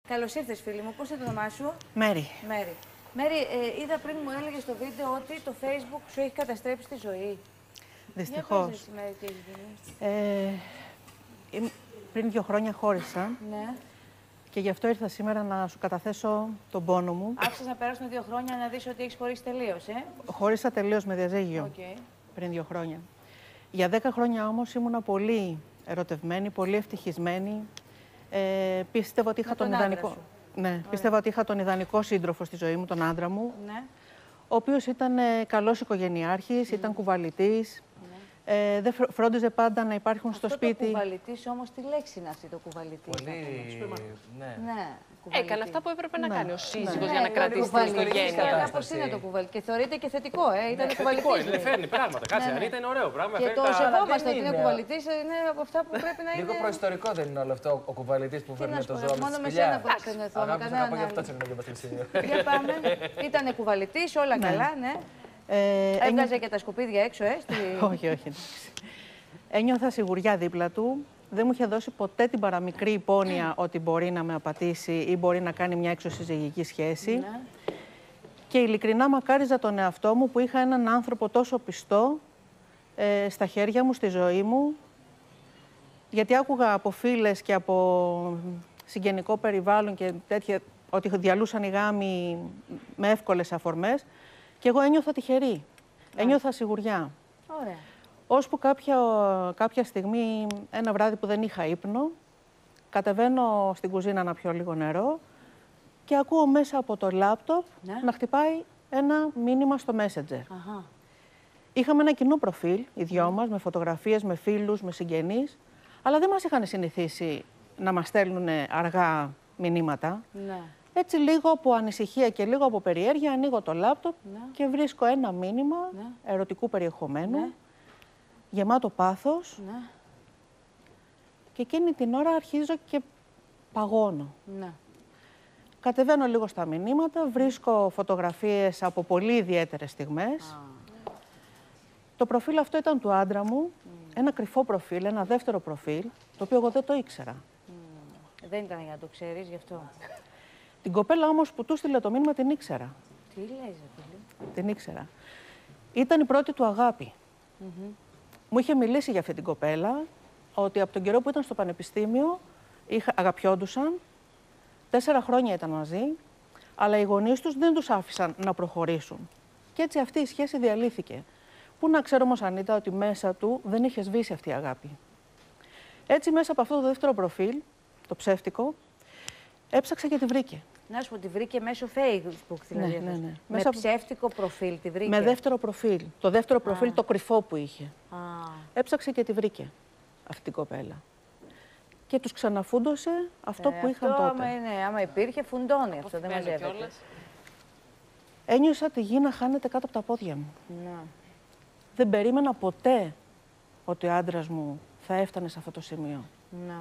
Καλώς ήρθες, φίλη μου. Πώς είναι το όνομά σου? Μέρη. Μέρη. Μέρη, είδα πριν μου έλεγες στο βίντεο ότι το Facebook σου έχει καταστρέψει τη ζωή. Δυστυχώς. Για πες εσύ, Μέρη, τι έχει γίνει. Πριν 2 χρόνια χώρισα. Ναι. Και γι' αυτό ήρθα σήμερα να σου καταθέσω τον πόνο μου. Άφησες να περάσουν 2 χρόνια να δεις ότι έχεις χωρίσει τελείως, Χώρισα τελείως με διαζύγιο πριν 2 χρόνια. Για 10 χρόνια όμως ήμουνα πολύ ερωτευμένη, πολύ ευτυχισμένη. Πίστευα ότι είχα τον ιδανικό. Ναι, πίστευα ότι είχα τον ιδανικό σύντροφο στη ζωή μου, τον άντρα μου. Ναι. Ο οποίος ήταν καλός οικογενειάρχης, ήταν κουβαλητής. Δεν φρόντιζε πάντα να υπάρχουν στο σπίτι. Το κουβαλητής όμως, τι λέξη είναι αυτή το κουβαλητής? Πολύ. Ναι. Έκανε αυτά που έπρεπε να κάνει ο σύζυγος Ναι, για να κρατήσει την οικογένεια. Κάπως είναι το κουβαλητή. Και θεωρείται και θετικό, ήταν κουβαλητής. Είναι, φέρνει πράγματα. Κάτσε, αν ήταν ωραίο πράγμα. Και το σεβόμαστε ότι είναι κουβαλητής, είναι από αυτά που πρέπει να είναι. Λίγο προϊστορικό δεν είναι όλο αυτό ο κουβαλητής που φέρνει το ζώο. Μόνο με σένα που θα ξενεθώ. Αγάπη, να πω γι' αυτό τσεκνώ και σημείο. Για πάμε. Ήτανε κουβαλητής, όλα καλά, ναι. Έβγαζε και τα σκουπίδια έξω, Όχι. Ένιωθα σιγουριά δίπλα του. Δεν μου είχε δώσει ποτέ την παραμικρή υπόνοια ότι μπορεί να με απατήσει ή μπορεί να κάνει μια εξωσυζυγική σχέση. Ναι. Και ειλικρινά μακάριζα τον εαυτό μου που είχα έναν άνθρωπο τόσο πιστό στα χέρια μου, στη ζωή μου. Γιατί άκουγα από φίλες και από συγγενικό περιβάλλον και τέτοια ότι διαλούσαν οι γάμοι με εύκολες αφορμές. Και εγώ ένιωθα τυχερή. Ένιωθα σιγουριά. Ωραία. Ώσπου κάποια στιγμή, ένα βράδυ που δεν είχα ύπνο, κατεβαίνω στην κουζίνα να πιω λίγο νερό και ακούω μέσα από το λάπτοπ να χτυπάει ένα μήνυμα στο Messenger. Αχα. Είχαμε ένα κοινό προφίλ, οι δυο μας, με φωτογραφίες, με φίλους, με συγγενείς, αλλά δεν μας είχαν συνηθίσει να μας στέλνουν αργά μηνύματα. Ναι. Έτσι λίγο από ανησυχία και λίγο από περιέργεια ανοίγω το λάπτοπ και βρίσκω ένα μήνυμα ερωτικού περιεχομένου, γεμάτο πάθος, και εκείνη την ώρα αρχίζω και παγώνω. Ναι. Κατεβαίνω λίγο στα μηνύματα, βρίσκω φωτογραφίες από πολύ ιδιαίτερες στιγμές. Το προφίλ αυτό ήταν του άντρα μου, ένα κρυφό προφίλ, ένα δεύτερο προφίλ, το οποίο εγώ δεν το ήξερα. Δεν ήταν για να το ξέρεις γι' αυτό. Την κοπέλα όμως που του στείλε το μήνυμα την ήξερα. Τι λες, φίλε? Την ήξερα. Ήταν η πρώτη του αγάπη. Μου είχε μιλήσει για αυτή την κοπέλα, ότι από τον καιρό που ήταν στο πανεπιστήμιο αγαπιόντουσαν, 4 χρόνια ήταν μαζί, αλλά οι γονείς τους δεν τους άφησαν να προχωρήσουν. Και έτσι αυτή η σχέση διαλύθηκε. Πού να ξέρω όμως, Ανίτα, ότι μέσα του δεν είχε σβήσει αυτή η αγάπη. Έτσι μέσα από αυτό το δεύτερο προφίλ, το ψεύτικο, έψαξε και τη βρήκε. Να σου πω, τη βρήκε μέσω Facebook, δηλαδή. Ναι. Με ψεύτικο προφίλ τη βρήκε. Με δεύτερο προφίλ. Το δεύτερο προφίλ, το κρυφό που είχε. Έψαξε και τη βρήκε αυτή την κοπέλα. Και τους ξαναφούντωσε αυτό που είχαν τότε. Άμα υπήρχε, φουντώνει αυτό, δεν μαζεύεται. Ένιωσα τη γη να χάνεται κάτω από τα πόδια μου. Ναι. Δεν περίμενα ποτέ ότι ο άντρας μου θα έφτανε σε αυτό το σημείο. Ναι.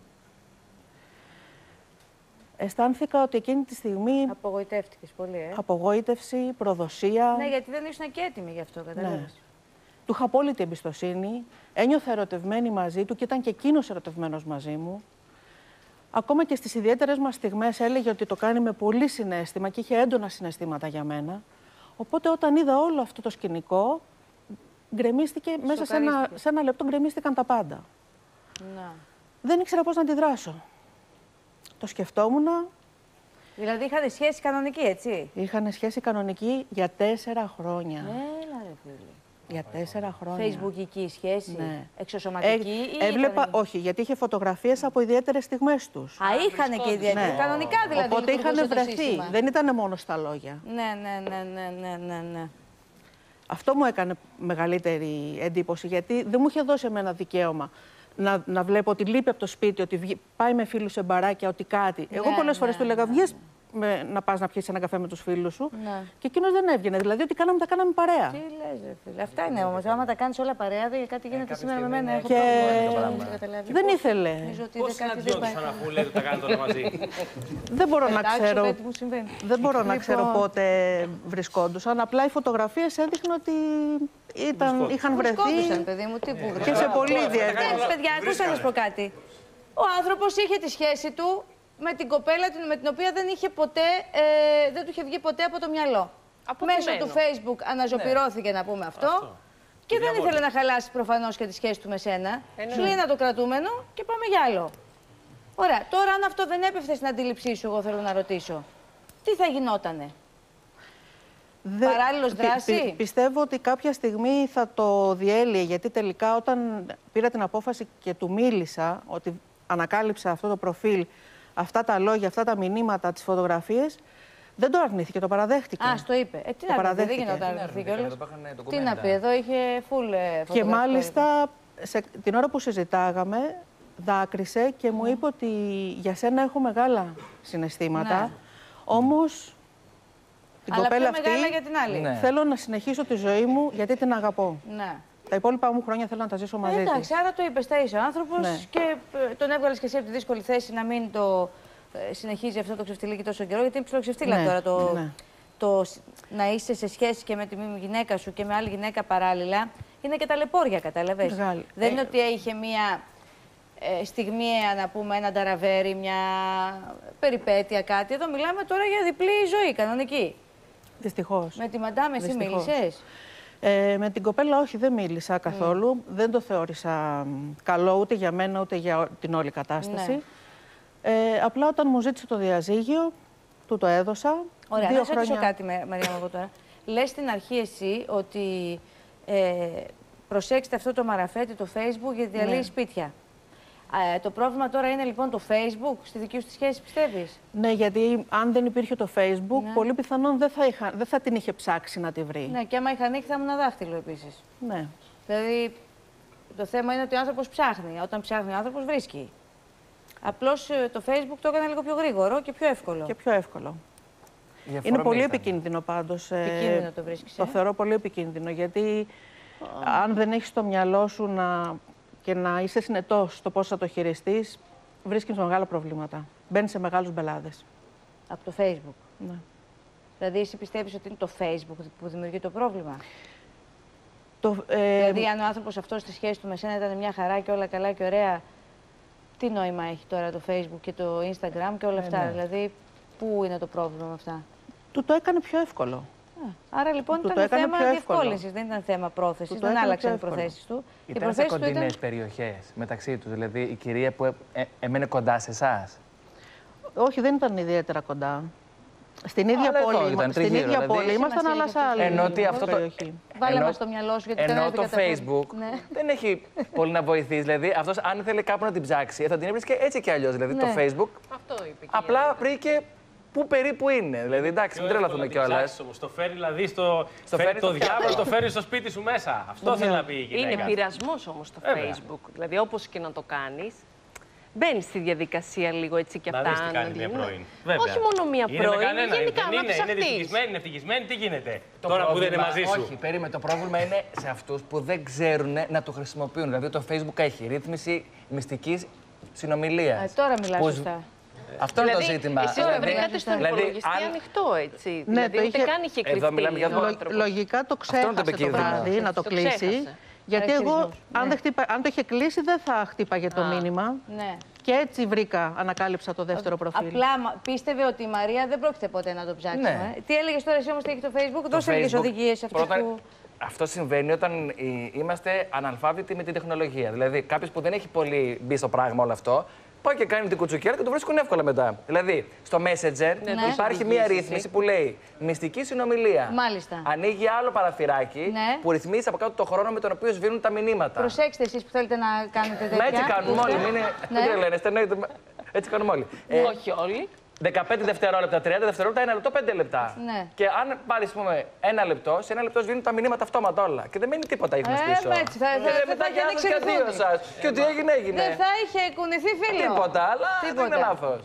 Αισθάνθηκα ότι εκείνη τη στιγμή... Απογοητεύτηκες πολύ, Απογοήτευση, προδοσία... Ναι, γιατί δεν ήσουν και έτοιμη γι' αυτό, καταλάβεις. Ναι. Του είχα απόλυτη εμπιστοσύνη, ένιωθα ερωτευμένη μαζί του και ήταν και εκείνος ερωτευμένος μαζί μου. Ακόμα και στις ιδιαίτερες μας στιγμές έλεγε ότι το κάνει με πολύ συναίσθημα και είχε έντονα συναισθήματα για μένα. Οπότε όταν είδα όλο αυτό το σκηνικό, γκρεμίστηκε, μέσα σε ένα λεπτό γκρεμίστηκαν τα πάντα. Ναι. Δεν ήξερα πώς να αντιδράσω. Το σκεφτόμουν. Δηλαδή είχαν σχέση κανονική, έτσι. Είχαν σχέση κανονική για 4 χρόνια. Έλα ρε φίλε. Για 4 χρόνια. Facebookική σχέση, ναι. Εξωσωματική ή... Έβλεπα, όχι, γιατί είχε φωτογραφίες από ιδιαίτερες στιγμές τους. Α, είχαν και ιδιαίτερες. Ναι. Κανονικά δηλαδή. Οπότε είχαν βρεθεί. Δεν ήταν μόνο στα λόγια. Ναι. Αυτό μου έκανε μεγαλύτερη εντύπωση, γιατί δεν μου είχε δώσει εμένα δικαίωμα να βλέπω ότι λείπει από το σπίτι, ότι πάει με φίλους σε μπαράκια, ότι κάτι. Εγώ πολλές φορές του έλεγα, βγες να πας να πιεις ένα καφέ με τους φίλους σου. Ναι. Και εκείνος δεν έβγαινε. Δηλαδή, ό,τι κάναμε, τα κάναμε παρέα. Τι λες, ρε φίλε. Αυτά είναι όμως. Άμα τα κάνεις όλα παρέα, κάτι γίνεται σήμερα με μένα. Και δεν ήθελε. Πώς συναντιόντουσαν αφού λέτε ότι τα κάνετε όλα μαζί? Δεν μπορώ να ξέρω. Δεν μπορώ να ξέρω πότε βρισκόντουσαν. Απλά οι φωτογραφίες έδειχναν ότι είχαν βρεθεί. Βρισκόντουσαν, παιδί μου, τι που και σε πολύ ιδιαίτερο. Παιδιά, ακούστε να σας πω κάτι. Ο άνθρωπος είχε τη σχέση του. με την κοπέλα με την οποία δεν είχε ποτέ, δεν του είχε βγει ποτέ από το μυαλό. Μέσω του Facebook αναζωπυρώθηκε, να πούμε αυτό. Και δεν ήθελε να χαλάσει προφανώς και τη σχέση του με σένα. Σου λέει ένα το κρατούμενο και πάμε για άλλο. Ωραία, τώρα αν αυτό δεν έπεφτε στην αντίληψή σου, εγώ θέλω να ρωτήσω, τι θα γινότανε? Παράλληλος δράση? Πιστεύω ότι κάποια στιγμή θα το διέλυε, γιατί τελικά όταν πήρα την απόφαση και του μίλησα, ότι ανακάλυψα αυτό το προφίλ, αυτά τα λόγια, αυτά τα μηνύματα, τις φωτογραφίες, δεν το αρνήθηκε, το παραδέχτηκε. Α, το είπε. Τι να πει, δεν γινόταν να αρνηθεί κιόλας. Τι να πει, εδώ είχε full φωτογραφία. Και μάλιστα την ώρα που συζητάγαμε, δάκρυσε και μου είπε ότι για σένα έχω μεγάλα συναισθήματα, ναι. Όμως την κοπέλα αυτή μεγάλα για την άλλη. θέλω να συνεχίσω τη ζωή μου γιατί την αγαπώ. Ναι. Τα υπόλοιπα μου χρόνια θέλω να τα ζήσω μαζί της. Εντάξει, άρα το είπες, θα είσαι ο άνθρωπος, ναι. Και τον έβγαλες και εσύ από τη δύσκολη θέση να μην το συνεχίζει αυτό το ξεφτιλίκι τόσο καιρό, γιατί είναι ψιλοξεφτίλα, ναι, τώρα να είσαι σε σχέση και με τη γυναίκα σου και με άλλη γυναίκα παράλληλα. Είναι και ταλαιπώρια, κατάλαβες. Δεν είναι ότι είχε μία στιγμιαία, να πούμε, ένα ταραβέρι, μια περιπέτεια, κάτι. Εδώ μιλάμε τώρα για διπλή ζωή, κανονική. Δυστυχώς. Με τη μαντάμ εσύ μίλησες? Με την κοπέλα όχι, δεν μίλησα καθόλου. Δεν το θεώρησα καλό ούτε για μένα ούτε για την όλη κατάσταση. Ναι. Απλά όταν μου ζήτησε το διαζύγιο, του το έδωσα. Ωραία, να σε ρωτήσω κάτι, Μαρία μου, εγώ τώρα. Λες στην αρχή εσύ ότι προσέξτε αυτό το μαραφέτη, το Facebook, γιατί διαλύει σπίτια. Το πρόβλημα τώρα είναι λοιπόν το Facebook στη δική σου τη σχέση, πιστεύεις? Ναι, γιατί αν δεν υπήρχε το Facebook, πολύ πιθανόν δεν θα την είχε ψάξει να τη βρει. Ναι, και άμα είχα ανοίξει θα ήμουν ένα δάχτυλο επίσης. Ναι. Δηλαδή, το θέμα είναι ότι ο άνθρωπος ψάχνει. Όταν ψάχνει ο άνθρωπος βρίσκει. Απλώς το Facebook το έκανε λίγο πιο γρήγορο και πιο εύκολο. Και πιο εύκολο. Είναι πολύ επικίνδυνο πάντως. Επικίνδυνο το βρίσκεις. Το θεωρώ πολύ επικίνδυνο, γιατί αν δεν έχεις στο μυαλό σου και να είσαι συνετός στο πώς θα το χειριστείς, βρίσκεις μεγάλα προβλήματα. Μπαίνεις σε μεγάλους μπελάδες. Από το Facebook. Ναι. Δηλαδή, εσύ πιστεύεις ότι είναι το Facebook που δημιουργεί το πρόβλημα? Δηλαδή, αν ο άνθρωπος αυτός στη σχέση του με σένα ήταν μια χαρά και όλα καλά και ωραία, τι νόημα έχει τώρα το Facebook και το Instagram και όλα αυτά? Ναι. Δηλαδή, πού είναι το πρόβλημα με αυτά? Του το έκανε πιο εύκολο. Άρα λοιπόν ήταν θέμα διευκόλυνσης, δεν ήταν θέμα πρόθεσης, δεν άλλαξαν οι προθέσεις του. Ήταν σε κοντινές περιοχές μεταξύ τους, δηλαδή η κυρία που έμενε κοντά σε εσάς? Όχι, δεν ήταν ιδιαίτερα κοντά. Στην ίδια πόλη ήμασταν, αλλά σε άλλη περιοχή. Βάλε μας στο μυαλό σου, γιατί ενώ το Facebook δεν έχει πολύ να βοηθήσει. Δηλαδή, αυτός αν ήθελε κάπου να την ψάξει, θα την έβρισκε έτσι κι αλλιώς. Δηλαδή, το Facebook απλά βρήκε πού περίπου είναι. Δηλαδή, εντάξει, μην τρελαθούμε κιόλας. Το φέρει δηλαδή το διάβολο, το φέρει στο σπίτι σου μέσα. Αυτό θέλει να πει η γυναίκα. Είναι πειρασμός όμως το Facebook. Δηλαδή, όπως και να το κάνεις, μπαίνεις στη διαδικασία λίγο έτσι κι αυτά. Να δεις τι κάνει μια πρώην. Όχι μόνο μια πρώην, γενικά να ψαχτείς. Είναι ευτυχισμένη, τι γίνεται τώρα που δεν είναι μαζί σου? Όχι, περίμενε. Το πρόβλημα είναι σε αυτούς που δεν ξέρουν να το χρησιμοποιούν. Δηλαδή, το Facebook έχει ρύθμιση μυστικής συνομιλίας. Τώρα μιλάς σωστά. Αυτό είναι το ζήτημα. Εσείς το βρήκατε στον υπολογιστή ανοιχτό, έτσι. Ναι, δηλαδή, ούτε καν είχε κρυφτεί. Λογικά το ξέχασε το βράδυ να το κλείσει. Γιατί εγώ, αν το είχε κλείσει, δεν θα χτύπαγε το μήνυμα. Ναι. Και έτσι ανακάλυψα το δεύτερο προφίλ. Απλά πίστευε ότι η Μαρία δεν πρόκειται ποτέ να το ψάξει. Ναι. Τι έλεγες τώρα εσύ όμως, τι έχει το Facebook? Δώσε λίγες οδηγίες σε αυτό που... Αυτό συμβαίνει όταν είμαστε αναλφάβητοι με την τεχνολογία. Δηλαδή, κάποιος που δεν έχει πολύ μπει στο πράγμα όλο αυτό, πάει και κάνει την κουτσουκέρα και το βρίσκουν εύκολα μετά. Δηλαδή, στο Messenger υπάρχει μία ρύθμιση που λέει μυστική συνομιλία. Μάλιστα. Ανοίγει άλλο παραθυράκι που ρυθμίζει από κάτω το χρόνο με τον οποίο σβήνουν τα μηνύματα. Προσέξτε εσείς που θέλετε να κάνετε τέτοια. Μα έτσι κάνουμε όλοι. Μην τρελαίνεστε. Έτσι κάνουμε όλοι. Όχι όλοι. 15 δευτερόλεπτα, 30 δευτερόλεπτα, 1 λεπτό, 5 λεπτά. Ναι. Και αν πάρει, πούμε, 1 λεπτό, σε 1 λεπτό σβήνουν τα μηνύματα αυτόματα όλα. Και δεν μένει τίποτα ύχνος πίσω. Έτσι, θα και ανοίξει και δύο σας. Και ό,τι έγινε, έγινε. Δεν θα είχε κουνηθεί, φίλο. Τίποτα, αλλά δεν είναι λάθος.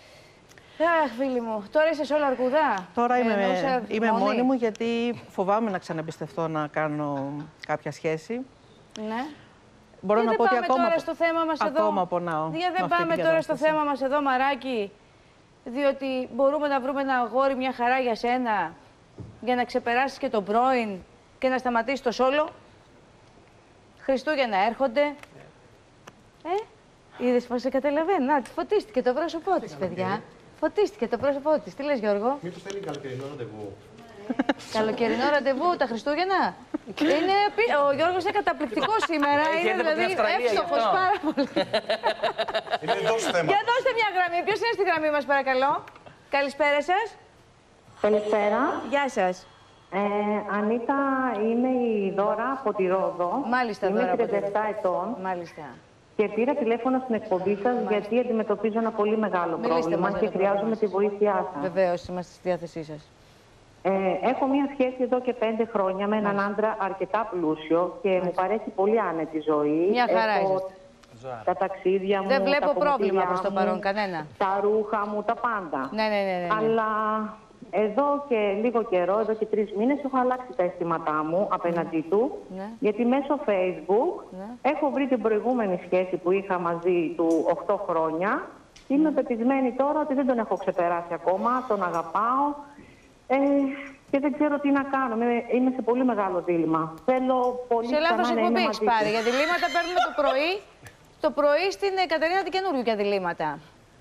Αχ, φίλοι μου, τώρα είσαι σε όλα αρκουδά. Τώρα είμαι μόνη μου, γιατί φοβάμαι να ξαναμπιστευτώ να κάνω κάποια σχέση. Ναι. Μπορώ να πω ότι ακόμα πονάω. Γιατί δεν πάμε τώρα στο θέμα μας εδώ, Μαράκι, διότι μπορούμε να βρούμε ένα αγόρι, μια χαρά για σένα, για να ξεπεράσεις και τον πρώην και να σταματήσεις το σόλο. Χριστούγεννα έρχονται. Είδες πώς σε καταλαβαίνει. Να, φωτίστηκε το πρόσωπό της, παιδιά. Φωτίστηκε το πρόσωπό της. Τι λες, Γιώργο? Μήπως θέλει καλοκαιρινό ραντεβού? Καλοκαιρινό ραντεβού τα Χριστούγεννα. Ο Γιώργος είναι καταπληκτικός σήμερα. Είναι δηλαδή εύστοχος πάρα πολύ. Είναι εντός θέματος. Για δώστε μια γραμμή. Ποιος είναι στη γραμμή μας, παρακαλώ? Καλησπέρα σας. Καλησπέρα. Γεια σας. Ανίτα, είμαι η Δώρα από τη Ρόδο. Μάλιστα, είμαι Δώρα, 37 ετών. Μάλιστα. Και πήρα τηλέφωνο στην εκπομπή σας γιατί αντιμετωπίζω ένα πολύ μεγάλο πρόβλημα και χρειάζομαι τη βοήθειά σας. Βεβαίως, είμαστε στη διάθεσή σας. Έχω μία σχέση εδώ και 5 χρόνια με έναν άντρα αρκετά πλούσιο και μου παρέχει πολύ άνετη ζωή. Μια χαρά έχω είσαστε. τα ταξίδια μου, Δεν βλέπω τα πρόβλημα προς το μου, παρόν, κανένα. τα ρούχα μου, τα πάντα. Ναι. Αλλά εδώ και λίγο καιρό, εδώ και 3 μήνες, έχω αλλάξει τα αισθήματά μου απέναντί του. Ναι. Γιατί μέσω Facebook έχω βρει την προηγούμενη σχέση που είχα μαζί του 8 χρόνια. Είμαι πεπισμένη τώρα ότι δεν τον έχω ξεπεράσει ακόμα, τον αγαπάω. Και δεν ξέρω τι να κάνω. Είμαι σε πολύ μεγάλο δίλημμα. Θέλω πολύ Σε λάθος εκπομπή έχεις πάρει. Για διλήμματα παίρνουμε το πρωί στην Κατερίνα την καινούργια για διλήμματα.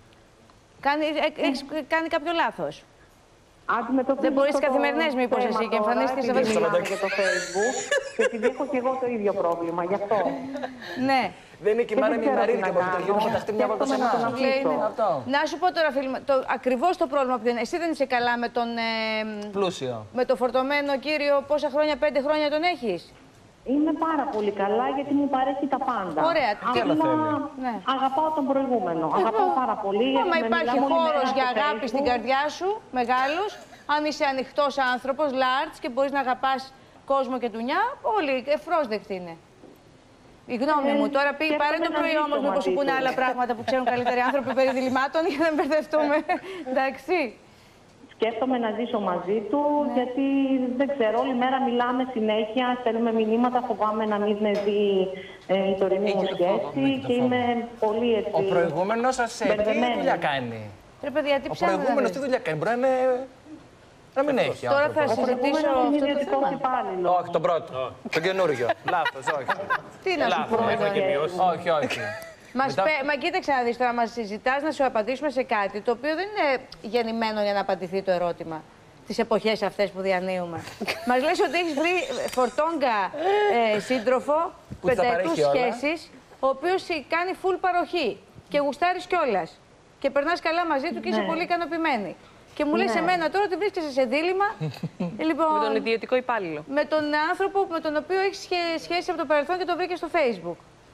Έχεις κάνει κάποιο λάθος. Δεν μπορείς τις καθημερινές μήπως εσύ και εμφανίστηκες σε αυτό για το Facebook και επειδή έχω και εγώ το ίδιο πρόβλημα, γι' αυτό. Ναι. Δεν είναι και η μάνα μια Μαρίνικα που θα γύρω φανταστεί μια βόλτα σε εμάς. Να σου πω τώρα, φίλοι, ακριβώς το πρόβλημα που είναι. Εσύ δεν είσαι καλά με τον πλούσιο. Με το φορτωμένο κύριο, πόσα χρόνια, 5 χρόνια τον έχεις? Είμαι πάρα πολύ καλά γιατί μου παρέχει τα πάντα. Ωραία. Τι άλλο θέλει? Ναι. Αγαπάω τον προηγούμενο. Αγαπάω πάρα πολύ. Άμα υπάρχει χώρος για αγάπη στην καρδιά σου, μεγάλος, αν είσαι ανοιχτός άνθρωπος, large και μπορείς να αγαπάς κόσμο και τουνιά, όλοι ευπρόσδεκτοι είναι. Η γνώμη μου. Τώρα πάρε το πρωί όμως, μήπως σου πούνε άλλα πράγματα που ξέρουν καλύτεροι άνθρωποι περί διλημάτων για να μην μπερδευτούμε. Εντάξει. Σκέφτομαι να ζήσω μαζί του, γιατί δεν ξέρω, όλη μέρα μιλάμε συνέχεια, στέλνουμε μηνύματα, φοβάμαι να μην με δει η τωρινή μου σχέση και είμαι πολύ έτσι. Ο προηγούμενος σας τι δουλειά κάνει? Ο προηγούμενος τι δουλειά κάνει? Μπορεί να μην έχει. Τώρα θα συζητήσω αυτό το θέμα. Όχι, τον πρώτο. Τον καινούργιο. Λάθος, όχι. Τι να σου πούμε τώρα? Όχι. Μα κοίταξε να δεις τώρα, μας συζητάς να σου απαντήσουμε σε κάτι το οποίο δεν είναι γεννημένο για να απαντηθεί το ερώτημα τις εποχές αυτές που διανύουμε. Μας λες ότι έχεις βρει φορτόγκα σύντροφο, πενταετούς σχέσεις, ο οποίος κάνει full παροχή και γουστάρεις κιόλας και περνάς καλά μαζί του και είσαι πολύ ικανοποιημένη. Και μου λες εμένα τώρα ότι βρίσκεσαι σε δίλημμα. Λοιπόν, με τον ιδιωτικό υπάλληλο. Με τον άνθρωπο με τον οποίο έχεις σχέση από το παρελθόν και το βρήκες στο Facebook.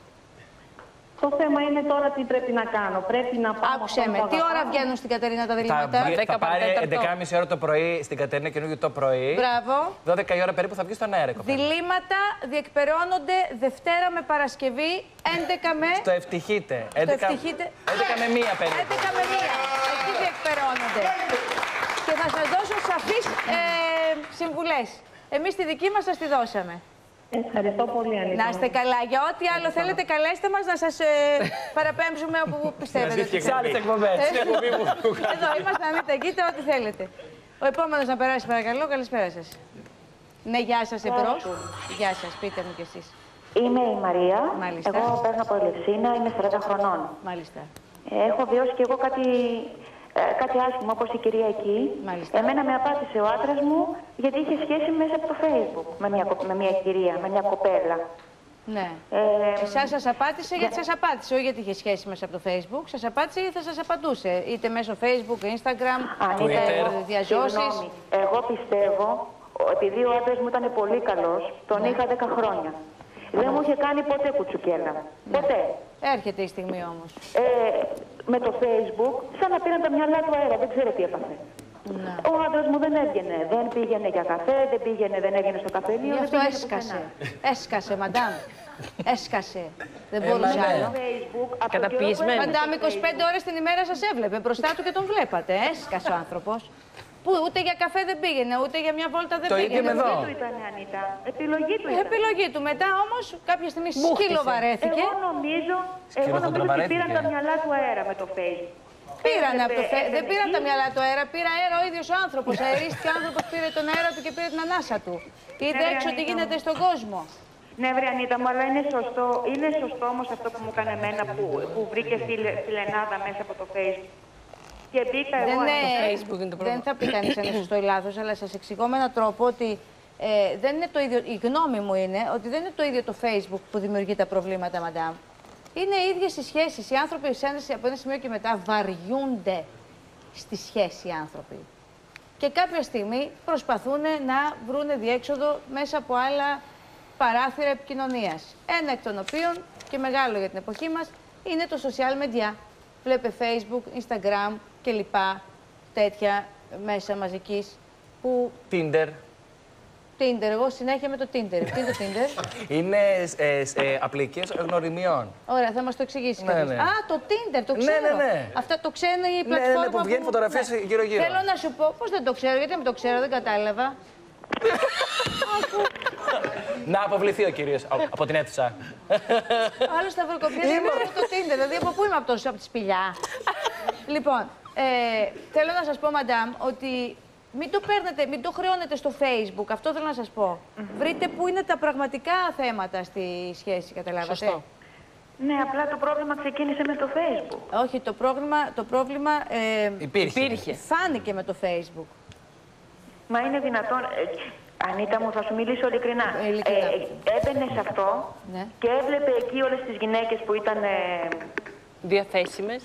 Το θέμα είναι τώρα τι πρέπει να κάνω. Πρέπει να πάω. Άκουσε με. Τι ώρα βγαίνουν στην Κατερίνα τα διλήμματα? Θα πάρει 11.30 ώρα το πρωί στην Κατερίνα καινούργιο το πρωί. Μπράβο. 12 η ώρα περίπου θα βγει στον αέρα. Διλήμματα διεκπεραιώνονται Δευτέρα με Παρασκευή 11 με. Στο ευτυχείτε. 11 με 1 περίπου. 11 με 1. Εκεί διεκπεραιώνονται. Και θα σας δώσω σαφείς συμβουλές. Εμείς τη δική μας σας τη δώσαμε. Ευχαριστώ πολύ, Ανίτα. Να είστε καλά. Για ό,τι άλλο θέλετε, καλέστε μας να σας παραπέμψουμε όπου πιστεύετε. Σε άλλες εκπομπές. Εδώ είμαστε, Ανίτα, εκεί, ό,τι θέλετε. Ο επόμενος να περάσει, παρακαλώ. Καλησπέρα σας. Ναι, γεια σας, εμπρός. Γεια σας, πείτε μου κι εσείς. Είμαι η Μαρία. Μάλιστα. Εγώ παίρνω από Ελευσίνα, είμαι 40 χρονών. Μάλιστα. Έχω βιώσει κι εγώ κάτι άσχημο, όπως η κυρία εκεί. Μάλιστα. Εμένα με απάτησε ο άντρας μου γιατί είχε σχέση μέσα από το Facebook με μια κυρία, με μια κοπέλα. Ναι. Εσάς σας απάτησε γιατί σας απάτησε, όχι γιατί είχε σχέση μέσα από το Facebook. Σας απάτησε γιατί θα σας απαντούσε. Είτε μέσω Facebook, Instagram, Twitter, διαζώσεις. Εγώ πιστεύω, επειδή ο άντρας μου ήταν πολύ καλός, τον είχα 10 χρόνια. Δεν μου είχε κάνει ποτέ κουτσουκέλα. Ποτέ. Έρχεται η στιγμή όμως. Με το Facebook, σαν να πήραν τα μυαλά του αέρα. Δεν ξέρω τι έπαθε. Ο άντρας μου δεν έβγαινε. Δεν πήγαινε για καφέ, δεν έβγαινε στο καφενείο. Γι' αυτό έσκασε. Έσκασε, μαντάμ. Έσκασε. Δεν μπορούσε άλλο. Καταπιεσμένο. Μαντάμ, 25 ώρες την ημέρα σας έβλεπε. Μπροστά του και τον βλέπατε. Έσκασε ο άνθρωπος. Που ούτε για καφέ δεν πήγαινε, ούτε για μια βόλτα δεν πήγαινε. Το ίδιο εδώ. Επιλογή του ήταν, Ανίτα. Επιλογή του ήταν. Επιλογή του. Μετά όμως κάποια στιγμή σκυλοβαρέθηκε. Εγώ νομίζω ότι πήραν τα μυαλά του αέρα με το Facebook. Πήραν από το δεν πήραν τα μυαλά του αέρα, πήρε αέρα ο ίδιος ο άνθρωπος. Αερίστηκε ο άνθρωπος, πήρε τον αέρα του και πήρε την ανάσα του. Είδε έξω τι γίνεται στον κόσμο. Ναι, βρε Ανίτα μου, αλλά είναι σωστό όμως αυτό που μου έκανε εμένα που βρήκε φιλενάδα μέσα από το Facebook. Και μπήκα εγώ Facebook είναι το πρόβλημα. Δεν θα πει κανείς αν είναι σωστό ή λάθος, αλλά σας εξηγώ με έναν τρόπο ότι δεν είναι το ίδιο. Η γνώμη μου είναι ότι δεν είναι το ίδιο το Facebook που δημιουργεί τα προβλήματα, μαντάμ. Είναι οι ίδιες οι σχέσεις. Οι άνθρωποι από ένα σημείο και μετά βαριούνται στη σχέση οι άνθρωποι. Και κάποια στιγμή προσπαθούν να βρουν διέξοδο μέσα από άλλα παράθυρα επικοινωνίας. Ένα εκ των οποίων, και μεγάλο για την εποχή μας, είναι το social media. Βλέπε Facebook, Instagram και λοιπά τέτοια μέσα μαζικής που... Tinder. Tinder, εγώ συνέχεια με το Tinder. Τι είναι το Tinder? Είναι απλικές γνωριμιών. Ωραία, θα μας το εξηγήσει κάποιος. Ναι. Α, το Tinder, το ξέρω. Ναι. Αυτά το ξέρουν η πλατφόρμα που βγαίνει φωτογραφίες γύρω-γύρω. Θέλω να σου πω, πώς δεν το ξέρω, γιατί δεν το ξέρω, δεν κατάλαβα. Να αποβληθεί ο κύριος από την αίθουσα. Άλλο σταυροκοπία δεν είναι από το Tinder, δηλαδή από πού είμαι από τη σπηλιά. Λοιπόν, θέλω να σας πω, μαντάμ, ότι μην το παίρνετε, μην το χρεώνετε στο Facebook, αυτό θέλω να σας πω. Βρείτε πού είναι τα πραγματικά θέματα στη σχέση, καταλάβατε. Σωστό. Ναι, απλά το πρόβλημα ξεκίνησε με το Facebook. Όχι, το πρόβλημα Υπήρχε. φάνηκε με το Facebook. Μα είναι δυνατόν... Ανίτα μου, θα σου μιλήσω ειλικρινά. Έμπαινε σε αυτό και έβλεπε εκεί όλες τις γυναίκες που ήταν... Διαθέσιμες.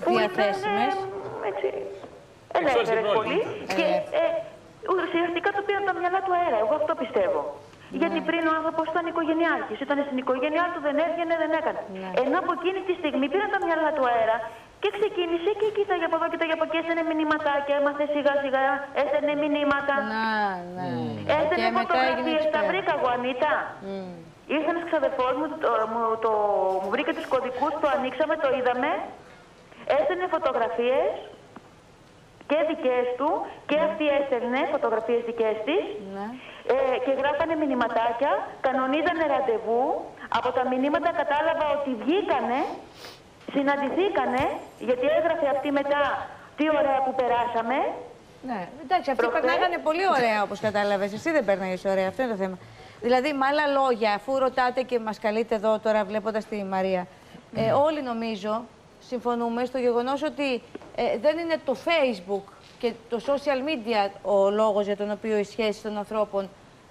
Έτσι, ελεύθερες πολύ. Και ουσιαστικά του πήραν τα μυαλά του αέρα. Εγώ αυτό πιστεύω. Γιατί πριν ο άνθρωπος ήταν οικογενειάρχης. Ήταν στην οικογένειά του, δεν έβγαινε, δεν έκανε. Ενώ από εκείνη τη στιγμή πήραν τα μυαλά του αέρα και ξεκίνησε και κοίταγε από εδώ, κοίταγε από εκεί, έστελνε μηνύματάκια, έμαθε σιγά-σιγά, έστελνε μηνύματα. Έστελνε φωτογραφίες, τα βρήκα εγώ, Ανίτα. Ήρθε ένας ξαδερφός μου, μου βρήκε τους κωδικούς, το ανοίξαμε, το είδαμε. Έστελνε φωτογραφίες και δικές του και αυτή έστελνε φωτογραφίες δικές της. Και γράφανε μηνυματάκια, κανονίζανε ραντεβού. Από τα μηνύματα κατάλαβα ότι βγήκανε, συναντηθήκανε, γιατί έγραφε αυτή μετά τι ωραία που περάσαμε. Ναι, εντάξει, αυτοί περνάγανε πολύ ωραία, όπως κατάλαβες. Εσύ δεν περνάγες ωραία, αυτό είναι το θέμα. Δηλαδή, με άλλα λόγια, αφού ρωτάτε και μας καλείτε εδώ τώρα βλέποντας τη Μαρία, όλοι νομίζω συμφωνούμε στο γεγονός ότι δεν είναι το Facebook και το social media ο λόγος για τον οποίο οι σχέσεις των ανθρώπων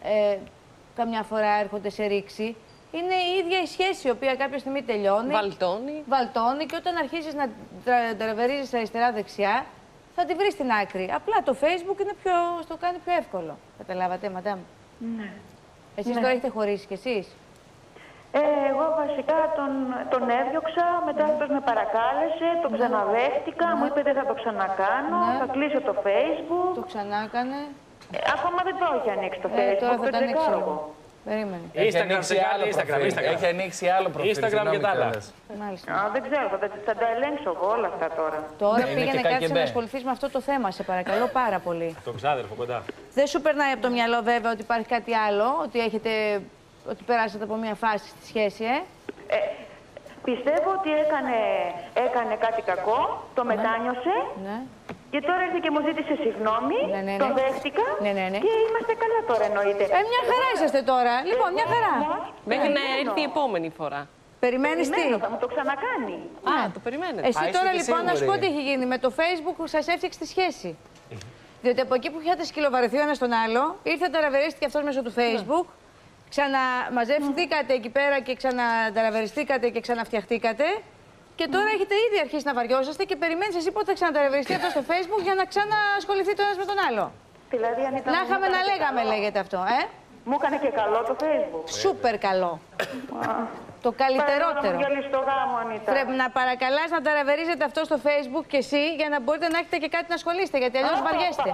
καμιά φορά έρχονται σε ρήξη. Είναι η ίδια η σχέση, η οποία κάποια στιγμή τελειώνει. Βαλτώνει και όταν αρχίζεις να τραβερίζεις αριστερά-δεξιά, θα τη βρεις στην άκρη. Απλά το Facebook είναι το κάνει πιο εύκολο. Καταλάβατε, μαντάμ? Ναι. Εσείς τώρα έχετε χωρίσει κι εσείς? Εγώ βασικά τον έδιωξα, μετά αυτός με παρακάλεσε, τον ξαναδέχτηκα, μου είπε δεν θα το ξανακάνω, θα κλείσω το Facebook. Το ξανάκανε. Ακόμα δεν το έχει ανοίξει το Facebook, τώρα θα το το ανοίξει τσεκάρω. Περίμενε. Instagram. Έχει ανοίξει άλλο προφίλ. Instagram και τα άλλα. Μάλιστα. Δεν ξέρω, θα τα ελέγξω εγώ όλα αυτά τώρα. Τώρα πήγαινε κάτι να ασχοληθείς με αυτό το θέμα, σε παρακαλώ πάρα πολύ. Τον ξάδερφο κοντά. Δεν σου περνάει από το μυαλό βέβαια ότι υπάρχει κάτι άλλο, ότι περάσατε από μια φάση στη σχέση, Πιστεύω ότι έκανε κάτι κακό, το μετάνιωσε. Ναι. Και τώρα ήρθε και μου ζήτησε συγγνώμη, τον δέχτηκα και είμαστε καλά τώρα εννοείται. Μια χαρά είσαστε τώρα. Λοιπόν, μια χαρά. Μέχρι να έρθει η επόμενη φορά. Περιμένεις τι? Θα μου το ξανακάνει. Το περιμένετε. Εσύ τώρα λοιπόν να σου πω τι έχει γίνει. Με το Facebook σας έφτιαξε τη σχέση. Διότι από εκεί που είχατε σκυλοβαρεθεί ο ένας τον άλλο, ήρθε ταραβερίστηκε αυτός μέσω του Facebook, ξαναμαζεύτηκατε εκεί πέρα και ξαναταραβεριστήκατε και ξαναφτιαχτήκατε. Και τώρα έχετε ήδη αρχίσει να βαριόσαστε και περιμένεις εσύ πότε θα ξαναταραβεριστεί αυτό στο Facebook για να ξανασχοληθεί το ένας με τον άλλο. Δηλαδή, αν ήταν να είχαμε να λέγαμε, λέγεται αυτό, Μου έκανε και καλό το Facebook. Σούπερ καλό. Το καλύτερότερο. Πρέπει να παρακαλάς να ταραβερίζετε αυτό στο Facebook και εσύ για να μπορείτε να έχετε και κάτι να ασχολείστε, γιατί αλλιώς βαριέστε.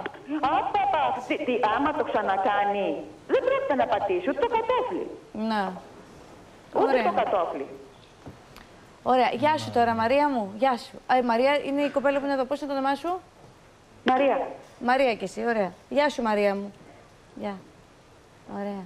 Άμα το ξανακάνει, δεν πρέπει να πατήσει ούτε το κατόφλι. Να. Ούτε το κατόφλι. Ωραία. Γεια σου τώρα, Μαρία μου. Γεια σου. Μαρία είναι η κοπέλα που είναι εδώ. Πώς είναι το όνομά σου? Μαρία. Μαρία και εσύ. Ωραία. Γεια σου, Μαρία μου. Γεια. Ωραία.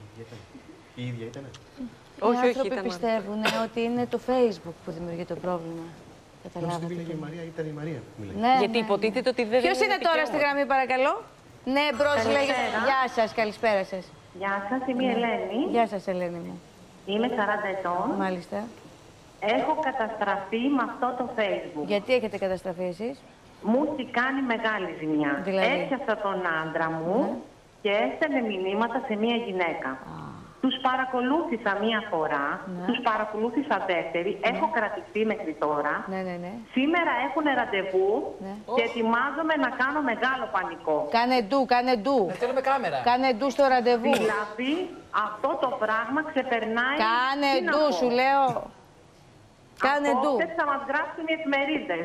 Η ίδια ήτανε? Οι άνθρωποι πιστεύουν ότι είναι το Facebook που δημιουργεί το πρόβλημα. Καταλάβατε. Η Μαρία ήταν η Μαρία. Ναι, γιατί υποτίθεται ότι δεν. Ποιος είναι τώρα στη γραμμή, παρακαλώ? Ναι, μπρος λέγεται. Γεια σας, καλησπέρα σας. Γεια σας, είμαι η Ελένη. Γεια σας, Ελένη μου. Είμαι 40 ετών. Μάλιστα. Έχω καταστραφεί με αυτό το Facebook. Γιατί έχετε καταστραφεί εσείς? Μου έχει κάνει μεγάλη ζημιά. Δηλαδή? Έπιασα τον άντρα μου και έστελνε μηνύματα σε μία γυναίκα. Τους παρακολούθησα μία φορά, τους παρακολούθησα δεύτερη, έχω κρατηθεί μέχρι τώρα. Σήμερα έχουν ραντεβού και ετοιμάζομαι να κάνω μεγάλο πανικό. Κάνε ντου. Θέλουμε κάμερα. Κάνε ντου στο ραντεβού. Δηλαδή, αυτό το πράγμα ξεπερνάει... Κάνε ντου, σου λέω. Κάνε ντου. Απόψε θα μας γράψουν οι εφημερίδες.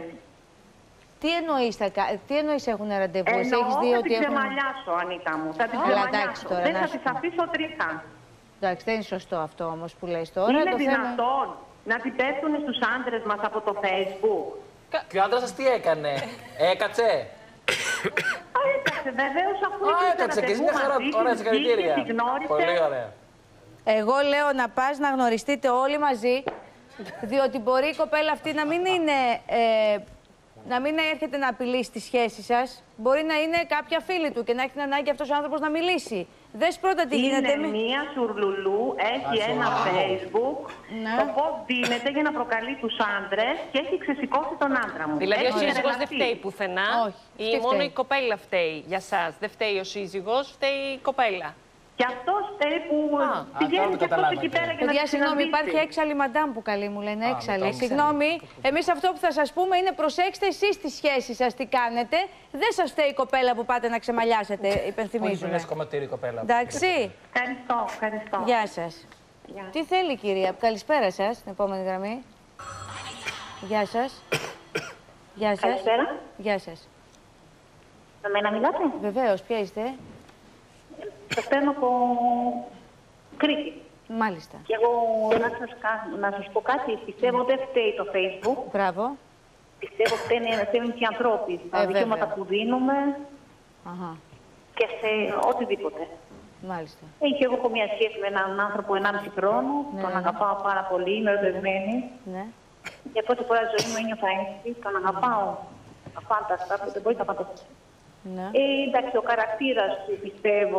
Τι εννοείς έχουν ραντεβού? Εννοώ θα την ξεμαλιάσω, Ανίτα μου. Θα την ξεμαλιάσω. Δεν θα της αφήσω τρίχα. Εντάξει, δεν είναι σωστό αυτό όμως που λες τώρα. Είναι δυνατόν να την πέφτουν στους άντρες μας από το Facebook? Και ο άντρας σας τι έκανε? Έκατσε? Έκατσε βεβαίως, αφού έκατσε και μια χαρά. Ωραία, συγχαρητήρια. Πολύ ωραία. Εγώ λέω να πας να γνωριστείτε όλοι μαζί, διότι μπορεί η κοπέλα αυτή να μην είναι... να μην έρχεται να απειλήσει τη σχέση σας. Μπορεί να είναι κάποια φίλη του και να έχει την ανάγκη αυτός ο άνθρωπος να μιλήσει. Δες πρώτα τι γίνεται. Είναι μία σουρλουλού, έχει ένα Facebook. Το πώς δίνεται για να προκαλεί τους άντρες και έχει ξεσηκώσει τον άντρα μου. Δηλαδή ο σύζυγος δεν φταίει πουθενά. Όχι. Ή μόνο η κοπέλα φταίει για σας? Δεν φταίει ο σύζυγος, φταίει η κοπέλα. Και αυτό φταίει που πηγαίνει και αυτός εκεί πέρα για να παιδιά, συγγνώμη, υπάρχει έξαλλη μαντάμ που καλή μου λένε. Έξαλλη. Συγγνώμη, εμείς αυτό που θα σας πούμε είναι προσέξτε εσείς τη σχέση σας τι κάνετε. Δεν σας φταίει η κοπέλα που πάτε να ξεμαλιάσετε, υπενθυμίζουμε. Είναι σκομματήρι η κοπέλα. Εντάξει. Ευχαριστώ. Γεια σας. Τι θέλει κυρία? Καλησπέρα σας, στην επόμενη γραμμή. Γεια σας. Γεια σας. Καλησπέρα. Γεια σας. Με μένα μιλάτε? Βεβαίως, ποια είστε? Σας παίρνω από Κρήτη. Μάλιστα. Και εγώ να σας πω κάτι. Πιστεύω δεν φταίει το Facebook. Μπράβο. Πιστεύω φταίνουν και οι ανθρώποι. Τα δικαιώματα που δίνουμε και σε οτιδήποτε. Μάλιστα. Και εγώ έχω μια σχέση με έναν άνθρωπο 1,5 χρόνο. Τον αγαπάω πάρα πολύ, είμαι ερωτευμένη. Για πρώτη φορά στη ζωή μου ένιωθα ένστηση. Τον αγαπάω αφάνταστα, δεν μπορείτε να φανταστείτε. Εντάξει, ο χαρακτήρας του πιστεύω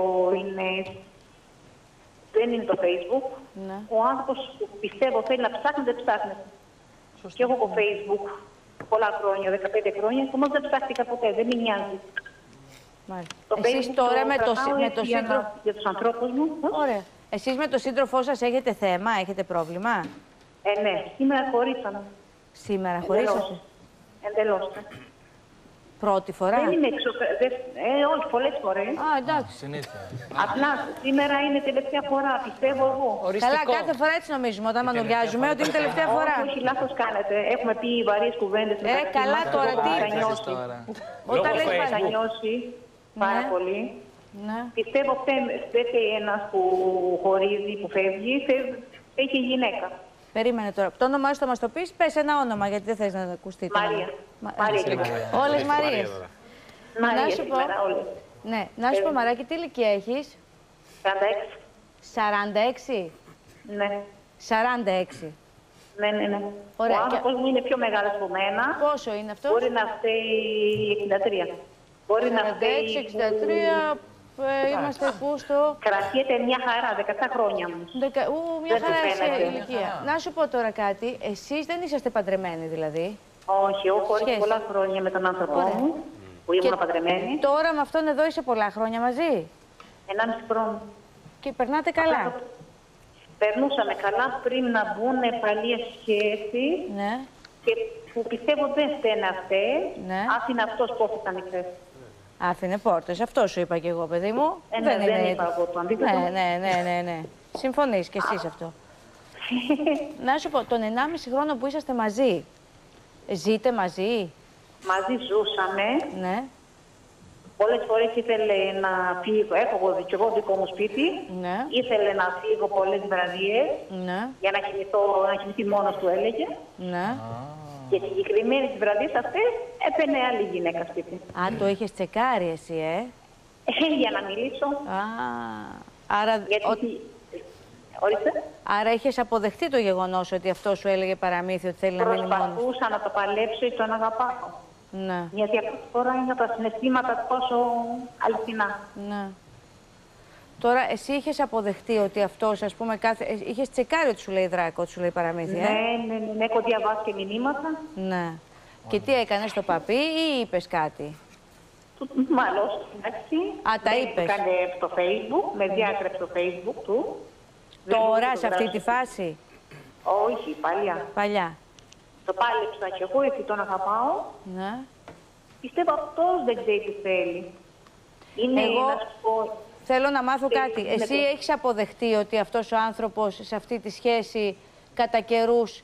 δεν είναι το Facebook. Ο άνθρωπος που πιστεύω θέλει να ψάχνει, δεν ψάχνεται. Και εγώ από Facebook πολλά χρόνια, 15 χρόνια, όμως δεν ψάχτηκα ποτέ, δεν με νοιάζει. Το εσείς Facebook τώρα με το σύντροφο για τους ανθρώπους μου. Ωραία. Εσείς με το σύντροφό σας έχετε θέμα, έχετε πρόβλημα? Ναι, σήμερα χωρίσαμε. Σήμερα χωρίσατε? Εντελώς. Πρώτη φορά? Δεν είναι όχι, πολλές φορές. Εντάξει. Απλά σήμερα είναι τελευταία φορά, πιστεύω εγώ. Καλά, κάθε φορά έτσι νομίζουμε όταν μανουριάζουμε ότι είναι τελευταία φορά. Όχι, λάθος κάνετε. Έχουμε πει βαριές κουβέντες. Καλά τώρα, τι όταν λες θα νιώσει πάρα πολύ. Πιστεύω φταίει ένας που χωρίζει, που φεύγει, έχει γυναίκα. Περίμενε τώρα. Το όνομά σου θα μας το πεις, πες ένα όνομα, γιατί δεν θες να ακουστεί. Μαρία. Όλες Μαρίες. Μαρία, να σου πω, ναι, να σου πω Μαράκη, τι ηλικία έχεις? 46. 46? Ναι. 46. Ναι. Ωραία. Ο άνθρωπος μου είναι πιο μεγάλος από μένα. Πόσο είναι αυτό? Μπορεί να φταίει 63. Μπορεί να φταίει 63. Είμαστε πού στο... Κρατιέται μια χαρά, 17 χρόνια μου. Μια χαρά σε ηλικία. Να σου πω τώρα κάτι. Εσείς δεν είσαστε παντρεμένοι δηλαδή? Όχι, εγώ χωρίς πολλά χρόνια με τον άνθρωπό μου, που ήμουν παντρεμένη. Τώρα με αυτόν εδώ είσαι πολλά χρόνια μαζί? 1,5 χρόνο. Και περνάτε καλά? Περνούσαμε καλά πριν να μπουν παλιές σχέσεις. Ναι. Και που πιστεύω δεν φταίνε αυτές. Άφηνε αυτός που ήταν χθες. Άφηνε πόρτες. Αυτό σου είπα και εγώ, παιδί μου. Δεν είπα εγώ το αντίθετο. Ναι. Συμφωνείς κι εσείς αυτό. Να σου πω, τον 1,5 χρόνο που είσαστε μαζί, ζείτε μαζί? Μαζί ζούσαμε. Ναι. Πολλές φορές ήθελε να φύγω. Έχω και εγώ δικό μου σπίτι. Ναι. Ήθελε να φύγω πολλές βραδιές. Ναι. Για να κοιμηθεί μόνος του, έλεγε. Ναι. Και συγκεκριμένες τις βραδιές αυτές έπαιρνε άλλη γυναίκα σπίτι. Το είχες τσεκάρει εσύ, Για να μιλήσω. Άρα... Ορίστε. Άρα είχες αποδεχτεί το γεγονός ότι αυτό σου έλεγε παραμύθι, ότι θέλει να μείνει μόνος? Προσπαθούσα να το παλέψω ή τον αγαπάω. Ναι. Γιατί αυτή τη φορά είναι τα συναισθήματα τόσο αληθινά. Ναι. Τώρα, εσύ είχες αποδεχτεί ότι αυτός, ας πούμε, είχες τσεκάρει ότι σου λέει δράκο, ότι σου λέει παραμύθια. Ναι, έχω διαβάσει και μηνύματα. Ναι. Και τι έκανες στο παπί ή είπες κάτι? Μάλλον, εντάξει. Τα είπες. Έκανε στο Facebook, με διάκρεψε στο Facebook του. Τώρα, σε αυτή τη φάση? Όχι, παλιά. Παλιά. Το πάλεψα και εγώ, γιατί τον αγαπάω. Ναι. Πιστεύω αυτός δεν ξέρει τι θέλει. Είναι θέλω να μάθω κάτι. Εσύ έχεις αποδεχτεί ότι αυτός ο άνθρωπος σε αυτή τη σχέση κατά καιρούς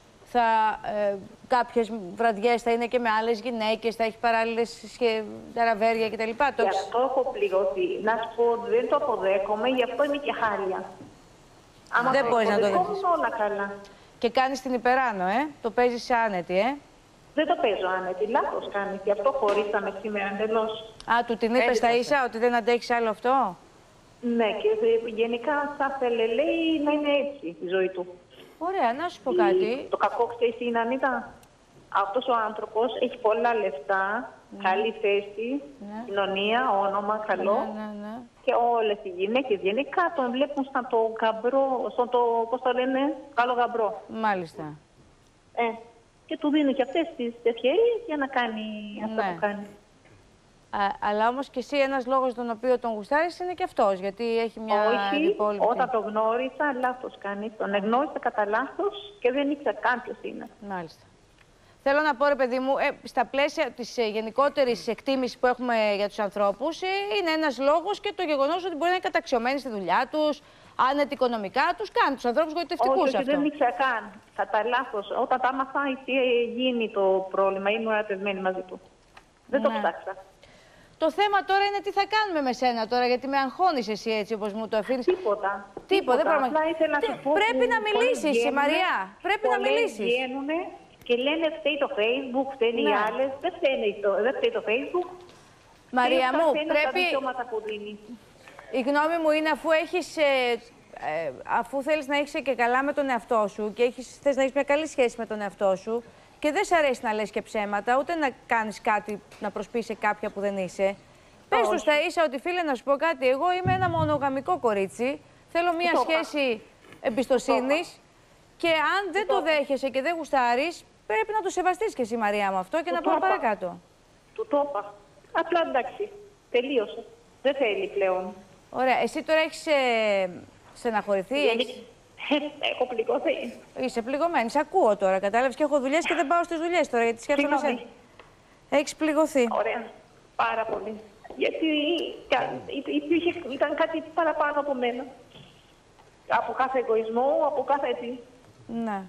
κάποιες βραδιές θα είναι και με άλλες γυναίκες, θα έχει παράλληλες ταραβέρια κτλ. Γι' αυτό έχω πληγωθεί. Να σου πω, δεν το αποδέχομαι, γι' αυτό είμαι και χάλια. Άμα δεν μπορείς να το δεχτείς. όλα καλά. Και κάνεις την υπεράνω, το παίζεις άνετη, Δεν το παίζω άνετη, λάθος κάνεις. Γι' αυτό χωρίσαμε σήμερα εντελώς. Του την είπες στα ίσα ότι δεν αντέχεις άλλο αυτό? Ναι, και γενικά θα ήθελε, λέει, να είναι έτσι η ζωή του. Ωραία, να σου πω κάτι. Το κακό ξέρεις τι είναι, Ανίτα. Αυτός ο άνθρωπος έχει πολλά λεφτά, καλή θέση, κοινωνία, όνομα καλό. Και όλες οι γυναίκες γενικά τον βλέπουν σαν το γαμπρό, πώς το λένε, καλό γαμπρό. Μάλιστα. Και του δίνουν και αυτές τις ευκαιρίες για να κάνει αυτό που κάνει. Αλλά όμως και εσύ ένας λόγος τον οποίο τον γουστάρεις είναι και αυτός, γιατί έχει μια αντιπόληπτη. Όταν τον γνώρισα, λάθος κάνει. Τον εγνώρισα κατά λάθος και δεν ήξερα καν ποιος είναι. Μάλιστα. Θέλω να πω, ρε παιδί μου, στα πλαίσια της γενικότερης εκτίμησης που έχουμε για τους ανθρώπους, είναι ένας λόγος και το γεγονός ότι μπορεί να είναι καταξιωμένοι στη δουλειά τους, άνετοι οικονομικά, τους κάνει τους ανθρώπους γοητευτικούς αυτό. Όχι, δεν ήξερα καν. Κατά λάθος. Όταν τα άμαθα, γίνει το πρόβλημα. Ήμουν ερωτευμένη μαζί του. Δεν το ψάξα. Το θέμα τώρα είναι τι θα κάνουμε με σένα τώρα, γιατί με αγχώνεις εσύ έτσι όπως μου το αφήνεις. Τίποτα. Πρέπει να μιλήσεις, Μαριά. Πρέπει να μιλήσεις. Βγαίνουνε και λένε φταίει το Facebook, φταίνουν οι άλλες. Δεν φταίει το Facebook. Μαρία μου, πρέπει... Που δίνει. Η γνώμη μου είναι αφού θέλεις να έχεις και καλά με τον εαυτό σου και θες να έχεις μια καλή σχέση με τον εαυτό σου, και δεν σ' αρέσει να λες και ψέματα, ούτε να κάνεις κάτι να προσποιείς σε κάποια που δεν είσαι. Πες του στα ίσα ότι, φίλε, να σου πω κάτι. Εγώ είμαι ένα μονογαμικό κορίτσι. Θέλω μια σχέση εμπιστοσύνης. Και αν δεν το δέχεσαι και δεν γουστάρεις, πρέπει να το σεβαστείς και εσύ, Μαρία μου, αυτό και να πάμε παρακάτω. Του το είπα. Απλά εντάξει. Τελείωσε. Δεν θέλει πλέον. Ωραία. Εσύ τώρα έχεις στεναχωρηθεί. Έχω πληγωθεί. Είσαι πληγωμένη. Σ' ακούω τώρα, κατάλαβες, και έχω δουλειές και δεν πάω στις δουλειές τώρα, γιατί σκέφτομαι εσένα. Έχεις πληγωθεί. Ωραία. Πάρα πολύ. Γιατί ήταν κάτι παραπάνω από μένα. Από κάθε εγωισμό, από κάθε έτσι. Ναι.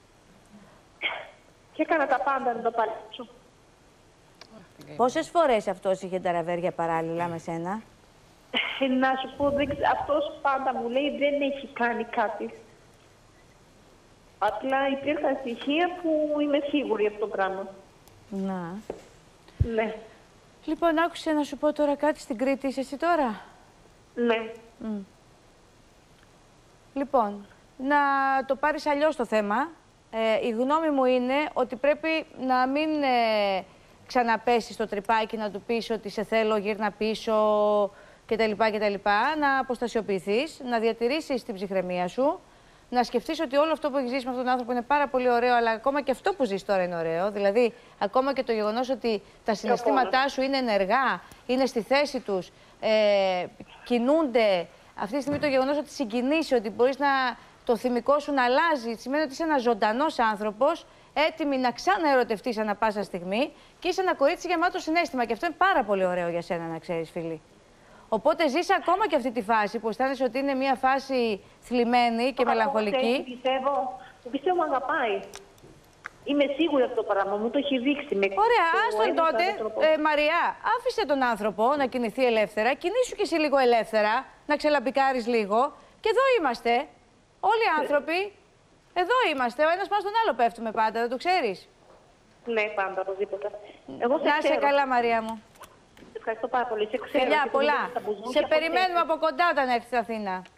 Και έκανα τα πάντα να το παλέψω. Πόσες φορές αυτός είχε ταραβέρια παράλληλα με σένα? Να σου πω, αυτός πάντα μου λέει δεν έχει κάνει κάτι. Απλά υπήρχαν στοιχεία που είμαι σίγουρη αυτό το πράγμα. Να. Ναι. Λοιπόν, άκουσε να σου πω τώρα κάτι. Στην Κρήτη είσαι εσύ τώρα? Ναι. Λοιπόν, να το πάρεις αλλιώς το θέμα. Η γνώμη μου είναι ότι πρέπει να μην ξαναπέσεις στο τρυπάκι, να του πεις ότι σε θέλω, γύρνα πίσω κτλ. Να αποστασιοποιηθείς, να διατηρήσεις την ψυχραιμία σου, να σκεφτείς ότι όλο αυτό που έχεις ζήσει με αυτόν τον άνθρωπο είναι πάρα πολύ ωραίο, αλλά ακόμα και αυτό που ζεις τώρα είναι ωραίο. Δηλαδή, ακόμα και το γεγονός ότι τα συναισθήματά σου είναι ενεργά, είναι στη θέση τους, κινούνται. Αυτή τη στιγμή το γεγονός ότι συγκινείσαι, ότι μπορείς το θυμικό σου να αλλάζει, σημαίνει ότι είσαι ένας ζωντανός άνθρωπος, έτοιμη να ξαναερωτευτείς ανά πάσα στιγμή και είσαι ένα κορίτσι γεμάτο συναίσθημα. Και αυτό είναι πάρα πολύ ωραίο για σένα, να ξέρεις, φίλη. Οπότε ζεις ακόμα και αυτή τη φάση που αισθάνεσαι ότι είναι μια φάση θλιμμένη και μελαγχολική. Πιστεύω μου αγαπάει. Είμαι σίγουρη αυτό το πράγμα, μου το έχει δείξει. Ωραία, άστον τότε, Μαριά, άφησε τον άνθρωπο να κινηθεί ελεύθερα, κινήσου κι εσύ λίγο ελεύθερα, να ξελαμπικάρεις λίγο. Και εδώ είμαστε, όλοι οι άνθρωποι, εδώ είμαστε, ο ένας πάνω στον άλλο πέφτουμε πάντα, δεν το ξέρεις? Ναι, πάντα, οπωσδήποτε. Να είσαι καλά, Μαρία μου. Ευχαριστώ πάρα πολύ. Σε ξέρω. Φιλιά πολλά. Σε περιμένουμε από κοντά όταν έρθεις στην Αθήνα.